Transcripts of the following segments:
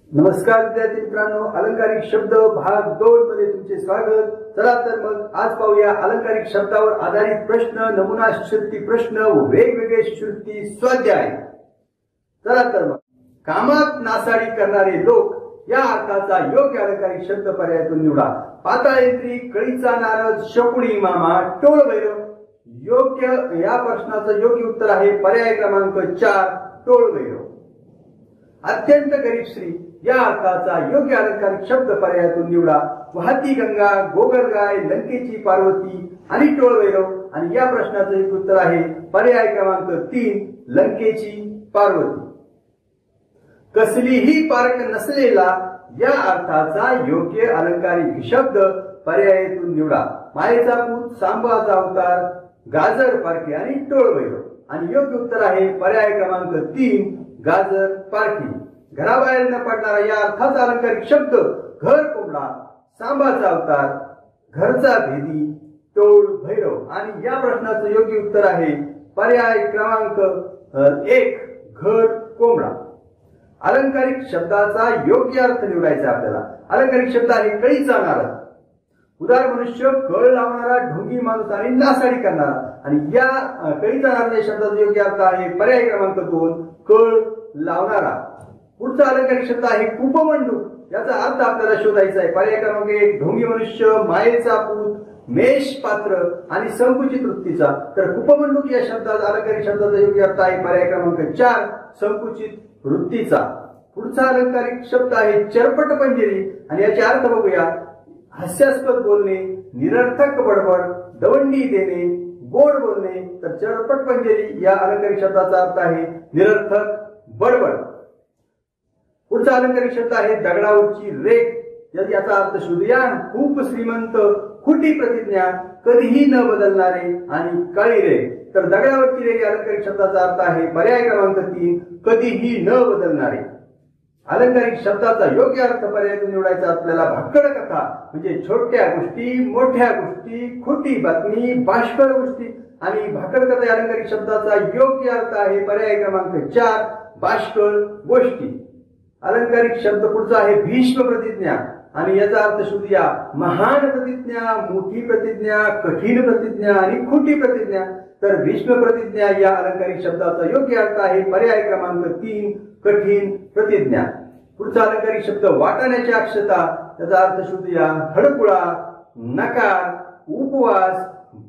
नमस्कार विद्यार्थी मित्रांनो, अलंकारिक शब्द भाग 2 मध्ये तुमचे स्वागत। चला तर मग आज पाहूया अलंकारिक शब्दावर आधारित प्रश्न, नमुना श्रुती प्रश्न व वेगवेगळे श्रुती स्वाध्याय। चला तर मग, कामात नासाडी करणारे लोक या अर्थाचा योग्य अलंकारिक शब्द पर्यायातून निवडा। पाताळेत्री, कळीचा नारद, शकुनी मामा, टोळ भैरव। योग्य या प्रश्नाचं योग्य उत्तर आहे पर्याय क्रमांक 4 टोळ भैरव। अत्यंत गरीब स्त्री या अर्थाचा योग्य अलंकारिक शब्द पर्यायातून निवडा। वाहती गंगा, गोगलगाय, लंकेची पार्वती आणि टोळ भैरव। आणि या प्रश्नाचं एक उत्तर आहे पर्याय क्रमांक 3 लंकेची पार्वती। कसलीही पारख नसलेला या अर्थाचा योग्य अलंकारिक शब्द पर्यायातून निवडा। मायेचा पूत, सांबाचा अवतार, गाजर पारखी आणि टोळ भैरव। आणि योग्य उत्तर आहे पर्याय क्रमांक 3 गाजर पारखी। घराबाहेर न पडणारा या अर्थाचा अलंकारिक शब्द घर कोंबडा, सांबाचा अवतार, घरचा भेदी, टोळ भैरव। आणि या प्रश्नाचं योग्य उत्तर आहे पर्याय क्रमांक 1 घर कोंबडा। अलंकारिक शब्दाचा योग्य अर्थ निवडायचा आपल्याला। अलंकारिक शब्द आहे कळीचा नारद, उदार मनुष्य, कळ लावणारा, ढोंगी माणूस आणि नासाडी करणारा। आणि या कळीचा नारद या शब्दाचा योग्य अर्थ आहे पर्याय क्रमांक 2 कळ लावणारा। पुढचा अलंकारिक शब्द आहे कुपमंडूक। याचा अर्थ आपल्याला शोधायचा आहे। पर्याय क्रमांक 1 ढोंगी मनुष्य, मायेचा पूत, मेष पात्र आणि संकुचित वृत्तीचा। तर कुपमंडूक या शब्दाचा अलंकारिक शब्दाचा योग्य अर्थ आहे पर्याय क्रमांक 4 संकुचित वृत्तीचा। पुढचा अलंकारिक शब्द आहे चरपट पंजेरी। आणि याचे अर्थ बघूया। हास्यास्पद बोलणे, निरर्थक बडबड, दवंडी देणे, गोड बोलणे। तर चरपट पंजेरी या अलंकारिक शब्दाचा अर्थ आहे निरर्थक बडबड। पुढचा अलंकारिक शब्द आहे दगडावरची रेख। याचा अर्थ शोधूया। खूप श्रीमंत, खोटी प्रतिज्ञा, कधीही न बदलणारे आणि काळी रेख। तर दगडावरची रेख या अलंकारिक शब्दाचा अर्थ आहे पर्याय क्रमांक 3 कधीही न बदलणारे। अलंकारिक शब्दाचा योग्य अर्थ पर्यायातून निवडायचा आपल्याला। भाकड कथा म्हणजे छोट्या गोष्टी, मोठ्या गोष्टी, खोटी बातमी, बाष्कळ गोष्टी। आणि भाकड कथा या अलंकारिक शब्दाचा योग्य अर्थ आहे पर्याय क्रमांक 4 बाष्कळ गोष्टी। अलंकारिक शब्द पुढचा आहे भीष्म प्रतिज्ञा। आणि याचा अर्थ शोधूया। महान प्रतिज्ञा, मोठी प्रतिज्ञा, कठीण प्रतिज्ञा आणि खोटी प्रतिज्ञा। तर भीष्म प्रतिज्ञा या अलंकारिक शब्दाचा योग्य अर्थ आहे पर्याय क्रमांक 3 कठीण प्रतिज्ञा। पुढचा अलंकारिक शब्द वाटाण्याची अक्षता। त्याचा अर्थ शोधूया। हडकुळा, नकार, उपवास,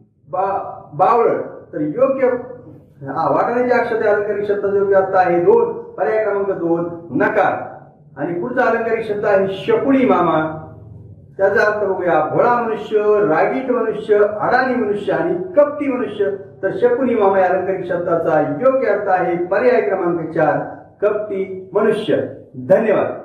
बावळ। तर योग्य वाटाण्याची अक्षता अलंकारिक शब्दाचा योग्य अर्थ आहे 2 पर्याय क्रमांक 2 नकार। आणि पुढचा अलंकारिक शब्द आहे शकुनी मामा। त्याचा अर्थ बघूया। भोळा मनुष्य, रागीट मनुष्य, अडाणी मनुष्य आणि कपटी मनुष्य। तर शकुनी मामा या अलंकारिक शब्दाचा योग्य अर्थ आहे पर्याय क्रमांक 4 कपटी मनुष्य। धन्यवाद।